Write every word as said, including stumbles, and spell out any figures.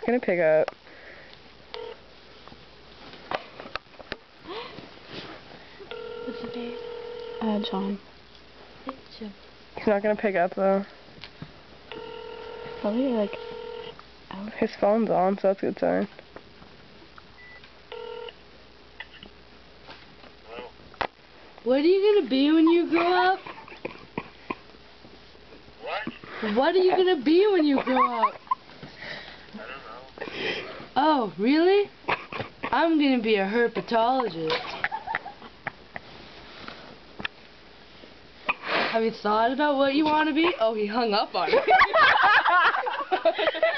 gonna pick up. What's his name? Uh, John. John. He's not gonna pick up though. Probably like out. His phone's on, so that's a good sign. What are you gonna be when you grow up? What? What are you gonna be when you grow up? I don't know. Oh, really? I'm gonna be a herpetologist. Have you thought about what you want to be? Oh, he hung up on me.